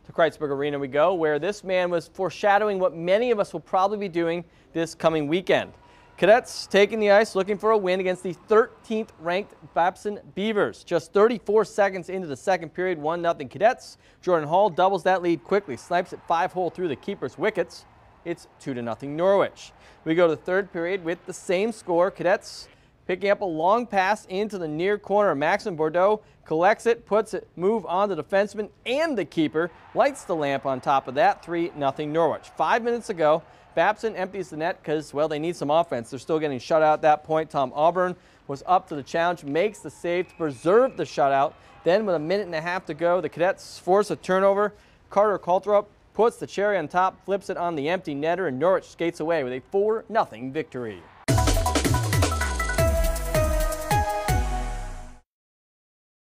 To Kreitzberg Arena we go, where this man was foreshadowing what many of us will probably be doing this coming weekend. Cadets taking the ice looking for a win against the 13th ranked Babson Beavers. Just 34 seconds into the second period, 1-0 Cadets. Jordan Hall doubles that lead quickly, snipes it 5-hole through the keeper's wickets. It's 2-0 Norwich. We go to the third period with the same score. Cadets picking up a long pass into the near corner. Maxim Bordeaux collects it, puts it, move on the defenseman and the keeper. Lights the lamp on top of that. 3-0 Norwich. 5 minutes ago, Babson empties the net because, well, they need some offense. They're still getting shut out at that point. Tom Auburn was up to the challenge, makes the save to preserve the shutout. Then with a minute and a half to go, the Cadets force a turnover. Carter Coulthrope puts the cherry on top, flips it on the empty netter, and Norwich skates away with a 4-0 victory.